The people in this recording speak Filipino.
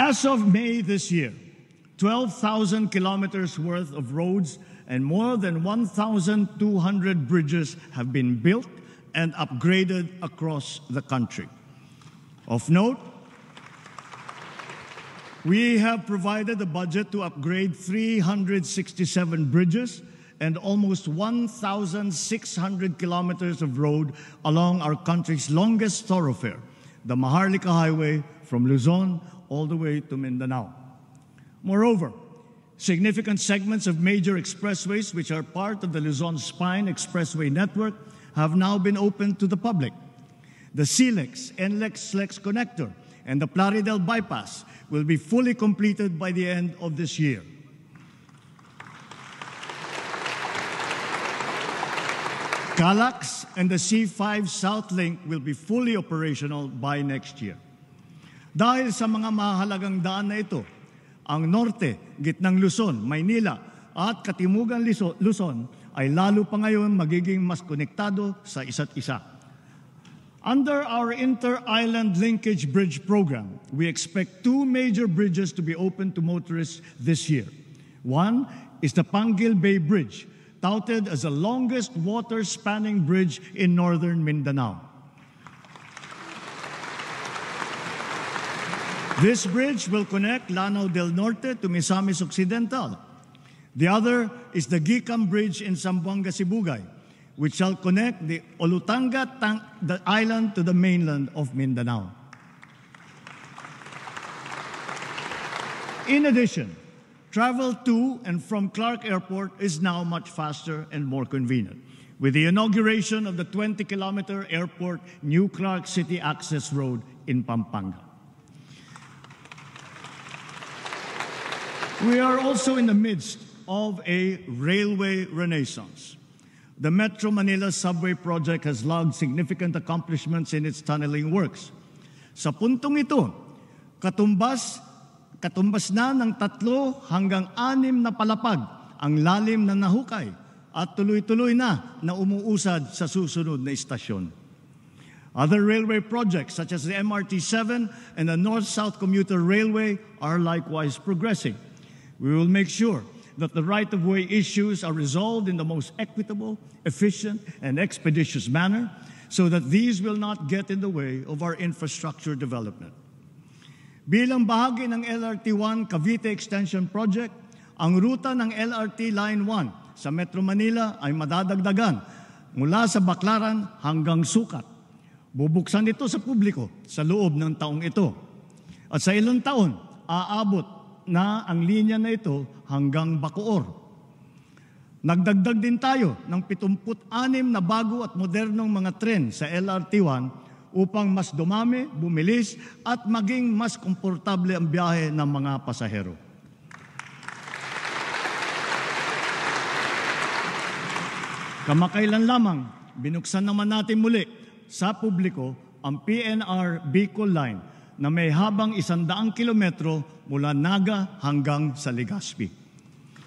As of May this year, 12,000 kilometers worth of roads and more than 1,200 bridges have been built and upgraded across the country. Of note, we have provided a budget to upgrade 367 bridges and almost 1,600 kilometers of road along our country's longest thoroughfare, the Maharlika Highway from Luzon all the way to Mindanao. Moreover, significant segments of major expressways which are part of the Luzon Spine Expressway network have now been opened to the public. The SLEX connector and the Plaridel bypass will be fully completed by the end of this year. CALAX and the C5 South Link will be fully operational by next year. Dahil sa mga mahalagang daan na ito, ang norte, gitnang Luzon, Maynila at katimugang Luzon ay lalo pa ngayon magiging mas konektado sa isa't isa. Under our Inter-Island Linkage Bridge Program, we expect two major bridges to be opened to motorists this year. One is the Panguil Bay Bridge, touted as the longest water-spanning bridge in northern Mindanao. This bridge will connect Lanao del Norte to Misamis Occidental. The other is the Gicam Bridge in Zamboanga, Sibugay, which shall connect the Olutanga the island to the mainland of Mindanao. In addition, travel to and from Clark Airport is now much faster and more convenient, with the inauguration of the 20-kilometer airport New Clark City Access Road in Pampanga. We are also in the midst of a railway renaissance. The Metro Manila Subway project has logged significant accomplishments in its tunneling works. Sa puntong ito, katumbas na ng 3 hanggang 6 na palapag ang lalim na nahukay at tuloy-tuloy na umuusad sa susunod na istasyon. Other railway projects such as the MRT-7 and the North-South Commuter Railway are likewise progressing. We will make sure that the right-of-way issues are resolved in the most equitable, efficient, and expeditious manner so that these will not get in the way of our infrastructure development. Bilang bahagi ng LRT-1 Cavite Extension Project, ang ruta ng LRT Line 1 sa Metro Manila ay madadagdagan mula sa Baclaran hanggang Sucat. Bubuksan ito sa publiko sa loob ng taong ito. At sa ilang taon, aabot na ang linya na ito hanggang Bacoor. Nagdagdag din tayo ng 76 na bago at modernong mga tren sa LRT-1 upang mas dumami, bumilis at maging mas komportable ang biyahe ng mga pasahero. Kamakailan lamang, binuksan naman natin muli sa publiko ang PNR Bicol Line na may habang 100 kilometro mula Naga hanggang sa Legazpi.